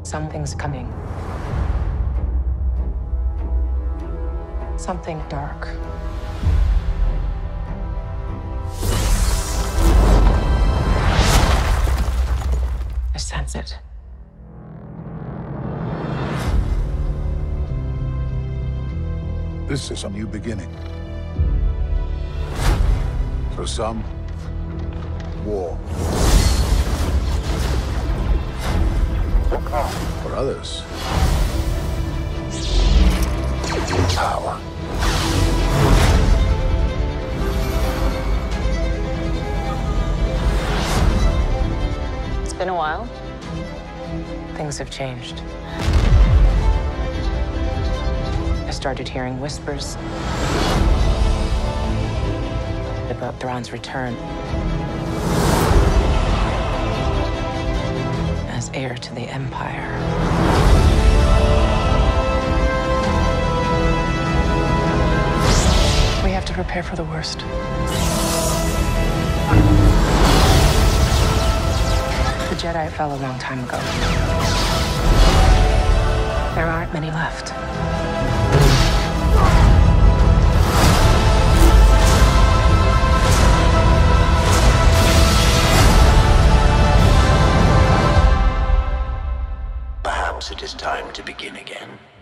Something's coming. Something dark. I sense it. This is a new beginning. For some, war. For others, power. It's been a while. Things have changed. I started hearing whispers about Thrawn's return as heir to the Empire. We have to prepare for the worst. The Jedi fell a long time ago. There aren't many left. Perhaps it is time to begin again.